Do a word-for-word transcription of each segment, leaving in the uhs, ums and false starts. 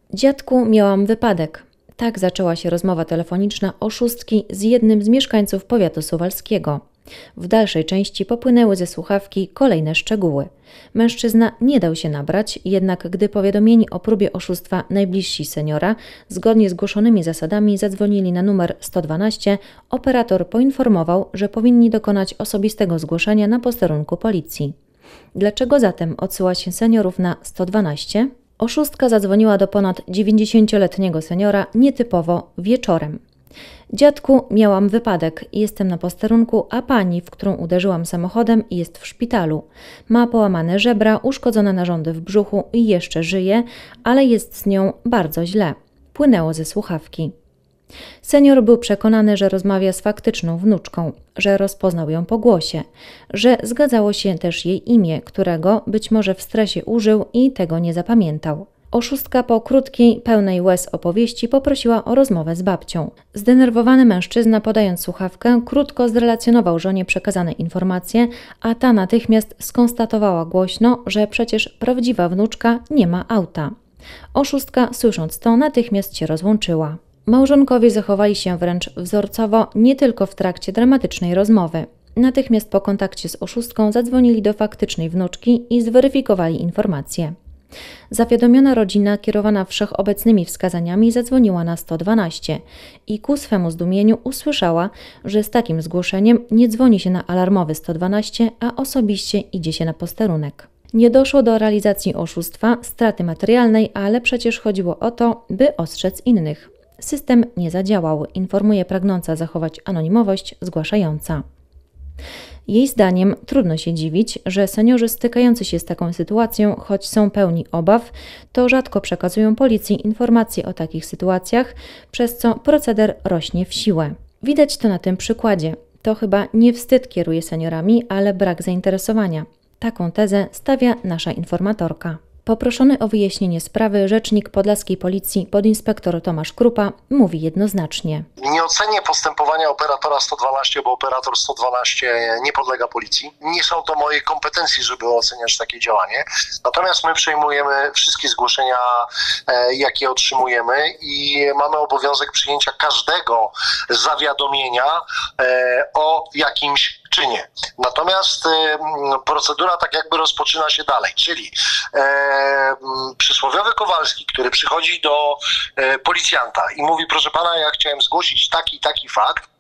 Dziadku, miałam wypadek. Tak zaczęła się rozmowa telefoniczna oszustki z jednym z mieszkańców powiatu suwalskiego. W dalszej części popłynęły ze słuchawki kolejne szczegóły. Mężczyzna nie dał się nabrać, jednak gdy powiadomieni o próbie oszustwa najbliżsi seniora, zgodnie z głoszonymi zasadami zadzwonili na numer sto dwanaście, operator poinformował, że powinni dokonać osobistego zgłoszenia na posterunku policji. Dlaczego zatem odsyła się seniorów na sto dwanaście? Oszustka zadzwoniła do ponad dziewięćdziesięcioletniego seniora nietypowo wieczorem. Dziadku, miałam wypadek. Jestem na posterunku, a pani, w którą uderzyłam samochodem, jest w szpitalu. Ma połamane żebra, uszkodzone narządy w brzuchu i jeszcze żyje, ale jest z nią bardzo źle. Płynęło ze słuchawki. Senior był przekonany, że rozmawia z faktyczną wnuczką, że rozpoznał ją po głosie, że zgadzało się też jej imię, którego być może w stresie użył i tego nie zapamiętał. Oszustka po krótkiej, pełnej łez opowieści poprosiła o rozmowę z babcią. Zdenerwowany mężczyzna, podając słuchawkę, krótko zrelacjonował żonie przekazane informacje, a ta natychmiast skonstatowała głośno, że przecież prawdziwa wnuczka nie ma auta. Oszustka, słysząc to, natychmiast się rozłączyła. Małżonkowie zachowali się wręcz wzorcowo nie tylko w trakcie dramatycznej rozmowy. Natychmiast po kontakcie z oszustką zadzwonili do faktycznej wnuczki i zweryfikowali informacje. Zawiadomiona rodzina, kierowana wszechobecnymi wskazaniami, zadzwoniła na sto dwanaście i ku swemu zdumieniu usłyszała, że z takim zgłoszeniem nie dzwoni się na alarmowy sto dwanaście, a osobiście idzie się na posterunek. Nie doszło do realizacji oszustwa, straty materialnej, ale przecież chodziło o to, by ostrzec innych. System nie zadziałał, informuje pragnąca zachować anonimowość zgłaszająca. Jej zdaniem trudno się dziwić, że seniorzy stykający się z taką sytuacją, choć są pełni obaw, to rzadko przekazują policji informacje o takich sytuacjach, przez co proceder rośnie w siłę. Widać to na tym przykładzie. To chyba nie wstyd kieruje seniorami, ale brak zainteresowania. Taką tezę stawia nasza informatorka. Poproszony o wyjaśnienie sprawy rzecznik podlaskiej policji podinspektor Tomasz Krupa mówi jednoznacznie. Nie ocenię postępowania operatora sto dwanaście, bo operator sto dwanaście nie podlega policji. Nie są to moje kompetencje, żeby oceniać takie działanie. Natomiast my przejmujemy wszystkie zgłoszenia, jakie otrzymujemy i mamy obowiązek przyjęcia każdego zawiadomienia o jakimś czynie. Natomiast y, procedura tak jakby rozpoczyna się dalej, czyli e, przysłowiowy Kowalski, który przychodzi do e, policjanta i mówi: proszę pana, ja chciałem zgłosić taki taki fakt,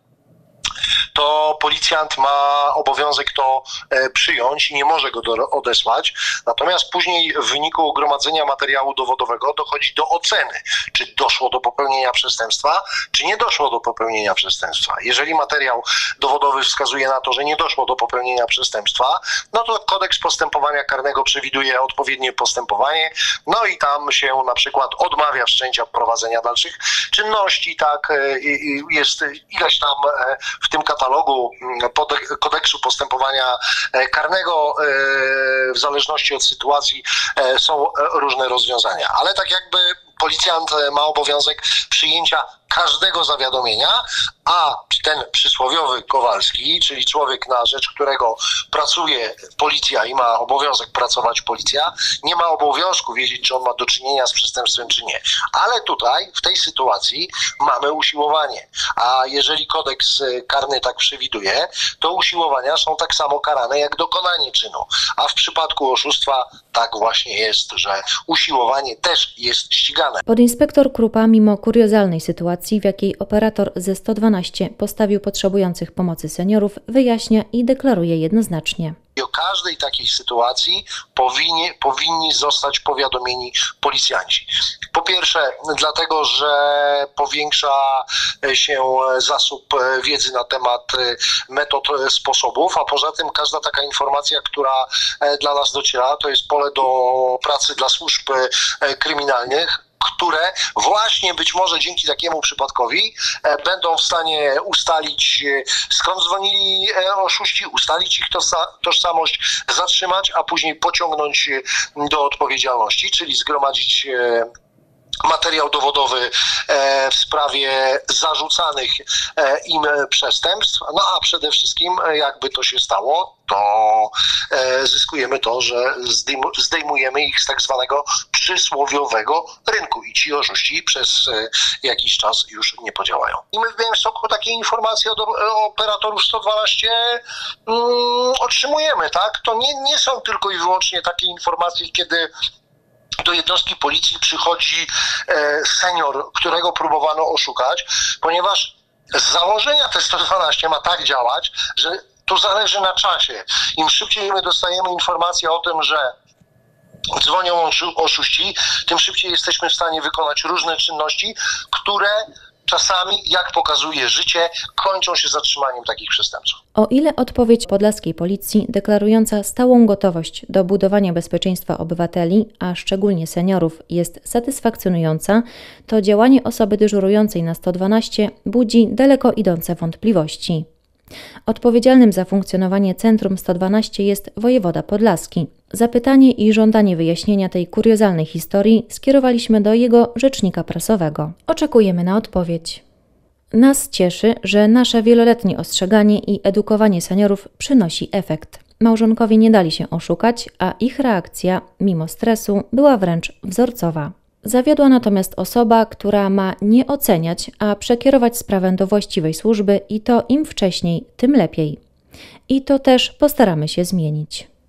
to policjant ma obowiązek to e, przyjąć i nie może go do, odesłać. Natomiast później w wyniku gromadzenia materiału dowodowego dochodzi do oceny, czy doszło do popełnienia przestępstwa, czy nie doszło do popełnienia przestępstwa. Jeżeli materiał dowodowy wskazuje na to, że nie doszło do popełnienia przestępstwa, no to kodeks postępowania karnego przewiduje odpowiednie postępowanie, no i tam się na przykład odmawia wszczęcia prowadzenia dalszych czynności, tak, e, jest ileś tam e, w tym katalogu kodeksu postępowania karnego, w zależności od sytuacji są różne rozwiązania, ale tak jakby policjant ma obowiązek przyjęcia każdego zawiadomienia, a ten przysłowiowy Kowalski, czyli człowiek, na rzecz którego pracuje policja i ma obowiązek pracować policja, nie ma obowiązku wiedzieć, czy on ma do czynienia z przestępstwem, czy nie. Ale tutaj, w tej sytuacji mamy usiłowanie, a jeżeli kodeks karny tak przewiduje, to usiłowania są tak samo karane jak dokonanie czynu, a w przypadku oszustwa tak właśnie jest, że usiłowanie też jest ścigane. Podinspektor Krupa, mimo kuriozalnej sytuacji, w jakiej operator ze sto dwanaście postawił potrzebujących pomocy seniorów, wyjaśnia i deklaruje jednoznacznie. I o każdej takiej sytuacji powinni, powinni zostać powiadomieni policjanci. Po pierwsze dlatego, że powiększa się zasób wiedzy na temat metod, sposobów, a poza tym każda taka informacja, która dla nas dociera, to jest pole do pracy dla służb kryminalnych, które właśnie być może dzięki takiemu przypadkowi będą w stanie ustalić, skąd dzwonili oszuści, ustalić ich tożsamość, zatrzymać, a później pociągnąć do odpowiedzialności, czyli zgromadzić materiał dowodowy w sprawie zarzucanych im przestępstw, no a przede wszystkim, jakby to się stało, to e, zyskujemy to, że zdejmu, zdejmujemy ich z tak zwanego przysłowiowego rynku i ci oszuści przez e, jakiś czas już nie podziałają. I my w Białymstoku takie informacje od operatorów sto dwanaście mm, otrzymujemy, tak? To nie, nie są tylko i wyłącznie takie informacje, kiedy do jednostki policji przychodzi e, senior, którego próbowano oszukać, ponieważ z założenia te sto dwanaście ma tak działać, że to zależy na czasie. Im szybciej my dostajemy informację o tym, że dzwonią oszuści, tym szybciej jesteśmy w stanie wykonać różne czynności, które czasami, jak pokazuje życie, kończą się zatrzymaniem takich przestępców. O ile odpowiedź podlaskiej policji deklarująca stałą gotowość do budowania bezpieczeństwa obywateli, a szczególnie seniorów, jest satysfakcjonująca, to działanie osoby dyżurującej na sto dwanaście budzi daleko idące wątpliwości. Odpowiedzialnym za funkcjonowanie Centrum sto dwanaście jest wojewoda podlaski. Zapytanie i żądanie wyjaśnienia tej kuriozalnej historii skierowaliśmy do jego rzecznika prasowego. Oczekujemy na odpowiedź. Nas cieszy, że nasze wieloletnie ostrzeganie i edukowanie seniorów przynosi efekt. Małżonkowie nie dali się oszukać, a ich reakcja, mimo stresu, była wręcz wzorcowa. Zawiodła natomiast osoba, która ma nie oceniać, a przekierować sprawę do właściwej służby i to im wcześniej, tym lepiej. I to też postaramy się zmienić.